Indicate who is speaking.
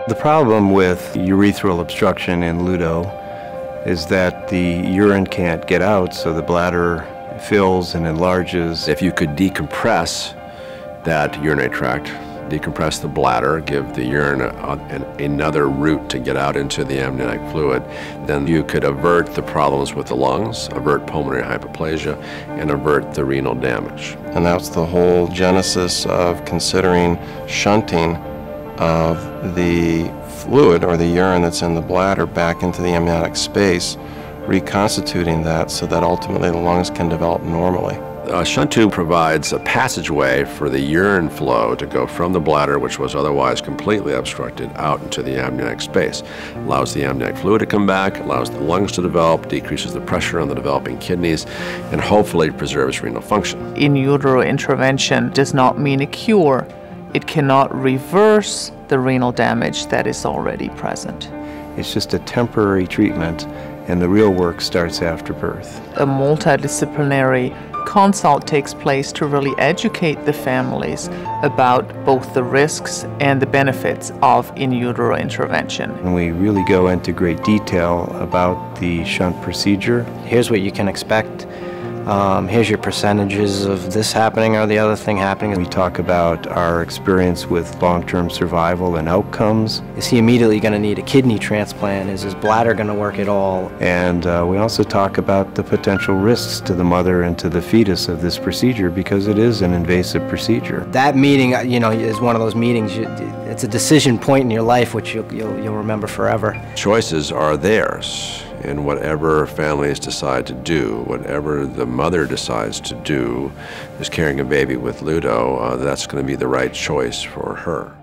Speaker 1: The problem with urethral obstruction in LUTO is that the urine can't get out, so the bladder fills and enlarges.
Speaker 2: If you could decompress that urinary tract, decompress the bladder, give the urine another route to get out into the amniotic fluid, then you could avert the problems with the lungs, avert pulmonary hyperplasia, and avert the renal damage.
Speaker 1: And that's the whole genesis of considering shunting of the fluid or the urine that's in the bladder back into the amniotic space, reconstituting that so that ultimately the lungs can develop normally.
Speaker 2: A shunt tube provides a passageway for the urine flow to go from the bladder, which was otherwise completely obstructed, out into the amniotic space. Allows the amniotic fluid to come back, allows the lungs to develop, decreases the pressure on the developing kidneys, and hopefully preserves renal function.
Speaker 3: In utero intervention does not mean a cure. It cannot reverse the renal damage that is already present.
Speaker 1: It's just a temporary treatment, and the real work starts after birth.
Speaker 3: A multidisciplinary consult takes place to really educate the families about both the risks and the benefits of in utero intervention.
Speaker 1: And we really go into great detail about the shunt procedure.
Speaker 4: Here's what you can expect. Here's your percentages of this happening or the other thing happening.
Speaker 1: We talk about our experience with long-term survival and outcomes.
Speaker 4: Is he immediately going to need a kidney transplant? Is his bladder going to work at all?
Speaker 1: And we also talk about the potential risks to the mother and to the fetus of this procedure, because it is an invasive procedure.
Speaker 4: That meeting, is one of those meetings, it's a decision point in your life which you'll remember forever.
Speaker 2: Choices are theirs in whatever families decide to do, whatever the mother decides to do is carrying a baby with LUTO, that's going to be the right choice for her.